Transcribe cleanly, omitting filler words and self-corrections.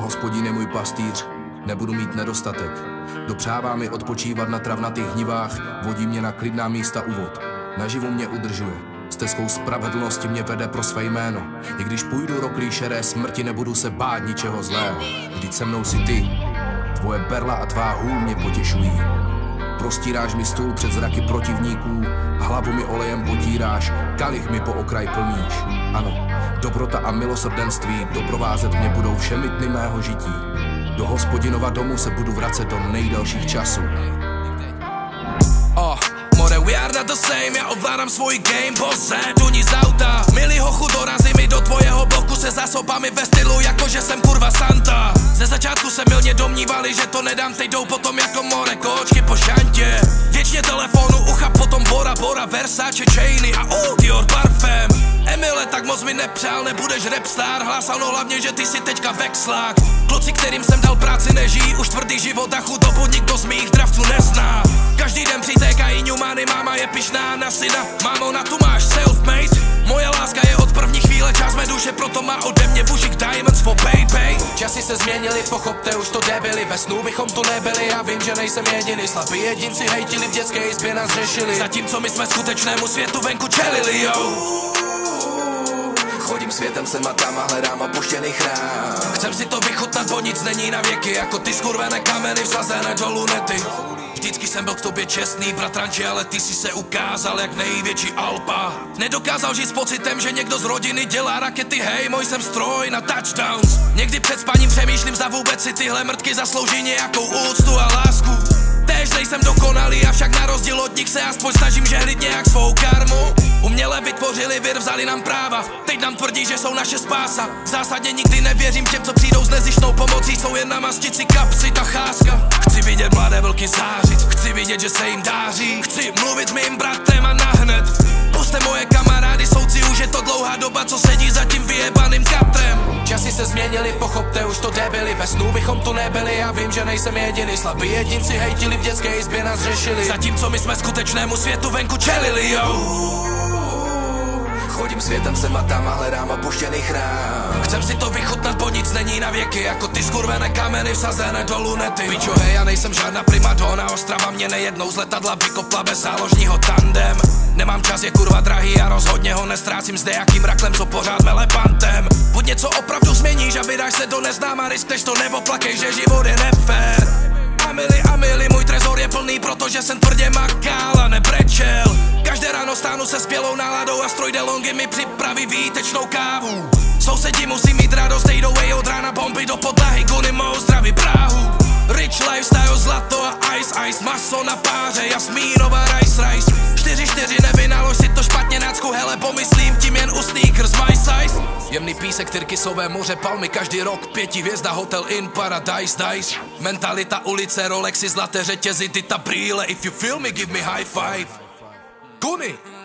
Hospodin je můj pastýř, nebudu mít nedostatek. Dopřává mi odpočívat na travnatých hnivách, vodí mě na klidná místa u vod. Naživu mě udržuje, stezkou spravedlnosti mě vede pro své jméno. I když půjdu roklí šeré smrti, nebudu se bát ničeho zlého. Vždyť se mnou si ty, tvoje berla a tvá hůl mě potěšují. Prostíráš mi stůl před zraky protivníků, hlavu mi olejem potíráš, kalich mi po okraj plníš. Ano, dobrota a milosrdenství doprovázet mě budou všemi dny mého žití. Do Hospodinova domu se budu vracet do nejdelších časů. More, we are not the same, já ovládám svůj game, pozedu ní z auta. Milý hochu, dorazí mi do tvojeho bloku se zásobami ve stylu, jakože jsem kurva Santa. Ze začátku se mylně domnívali, že to nedám, teď jdou potom jako more, kočky po šantě. Věčně telefonu, ucha, potom Bora, Versace, chainy a Dior parfém. Emile tak moc mi nepřál, nebudeš rapstar, hlásal no hlavně, že ty si teďka vexlák. Kluci, kterým jsem dal práci, nežijí už tvrdý život a chudobu nikdo z mých dravců nezná. Každý den přitékají ňumany, máma je pyšná na syna, mámo na tu máš self-made. Moje láska je od první chvíle část mé duše, proto má ode mě bušik diamonds for baby. Časy se změnily, pochopte už to debily, ve snu bychom tu nebyli, já vím, že nejsem jediný. Slabí jedinci hejtili, v dětské izbě nás řešili, zatímco my jsme skutečnému světu venku čelili, yo. Chodím světem sem a tam a hledám opuštěný chrám. Chcem si to vychutnat, bo nic není na věky, jako ty skurvené kameny vsazené do lunety. Vždycky jsem byl k tobě čestný, bratranče, ale ty si se ukázal jak největší alpa. Nedokázal žít s pocitem, že někdo z rodiny dělá rakety, hej, můj jsem stroj na touchdowns. Někdy před spaním přemýšlím, zda vůbec si tyhle mrtky zaslouží nějakou úctu a lásku. Též nejsem dokonalý, avšak na rozdíl od nich se aspoň snažím žehlit nějak svou karmu. Uměle vytvořili vir, vzali nám práva, teď nám tvrdí, že jsou naše spása. Zásadně nikdy nevěřím těm, co přijdou s nezištnou pomocí, jsou jen namastit si kapsy, ta cháska. Chci vidět mladé vlky zářit, chci vidět, že se jim dáří, chci mluvit s mým bratrem a nahned. Puste moje kamarády, soudci, už je to dlouhá doba, co sedí za tím vyjebaným katrem. Časy se změnily, pochopte už to debily, ve snu bychom tu nebyli, já vím, že nejsem jediný. Slabí jedinci hejtili, v dětské izbě nás řešili, zatímco my jsme skutečnému světu venku čelili, yo. Chodím světem sem a tam a hledám opuštěný chrám. Chcem si to vychutnat, bo nic není na věky, jako ty skurvené kameny vsazené do lunety. Pičo, hej, já nejsem žádná primadona, Ostrava mě nejednou z letadla vykopla bez záložního tandem. Nemám čas, je kurva drahý a rozhodně ho nestrácím zde jakým raklem, co pořád mele pantem. Buď něco opravdu změníš a vydáš se do neznáma, riskneš to nebo plakej, že život je nefér. Amili, můj trezor je plný, protože jsem tvrdě makal a nebrečel. Každé ráno stánu se skvělou náladou a stroj DeLonghi mi připraví výtečnou kávu. Sousedi musí mít radost, jdou od rána bomby do podlahy, guny mou zdraví Prahu. Rich lifestyle, zlato a ice, maso na páře, jasmínová rice. 4-4, nevynalož si to špatně nácku, hele, pomyslím tím jen u sneakers my size. Jemný písek, tyrkysové moře, palmy, každý rok 5 hvězda, hotel in paradise, dice. Mentalita, ulice, Rolexy, zlaté řetězy, ty ta brýle, if you feel me, give me high five. Guny!